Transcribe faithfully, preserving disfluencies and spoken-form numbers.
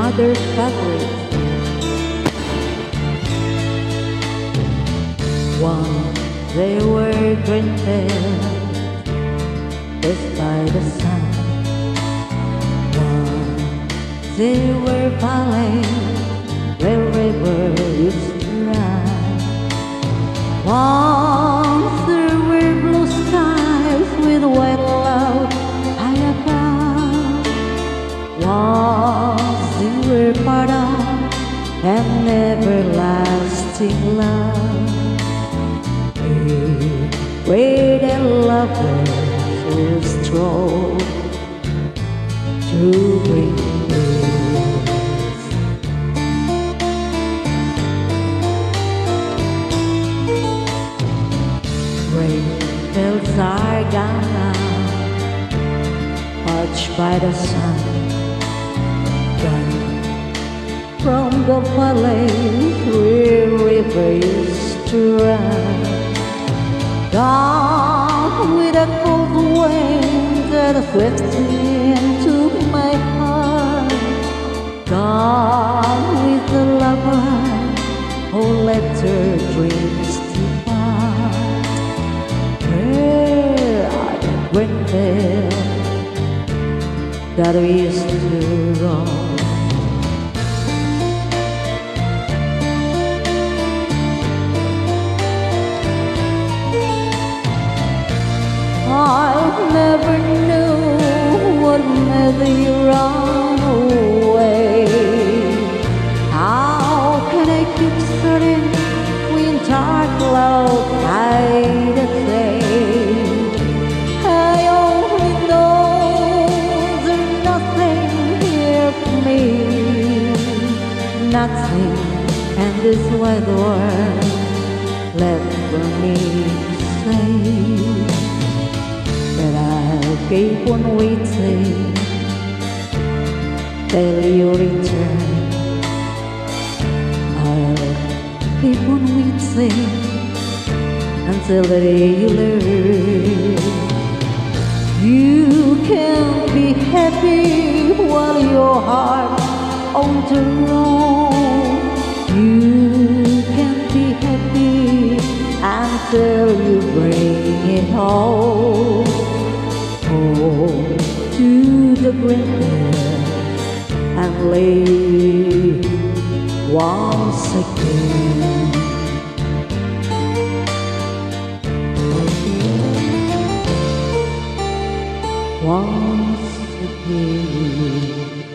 mother's fabric. Once they were Greenfields, kissed by the sun. Once they were valleys where river used to run. Once there were blue skies with white clouds high above. Once they were part of an everlasting love. Where the lovers will stroll through Greenfields. Greenfields are gone now, parched by the sun. Gone from the valleys where river used to run. Gone with a cold wind that swept into my heart. Gone with the lover who let her dreams depart. Where are the Greenfields that we used to roam? I never knew what made you run away. How can I keep searching when dark clouds hide the day? I only know there's nothing here for me, nothing, and this wide world left for me to say. That I'll keep on waiting till you return. I'll keep on waiting until the day you learn. You can be happy while your heart on the road. You can be happy until you bring it home. Home to the Greenfields and live once again. Once again.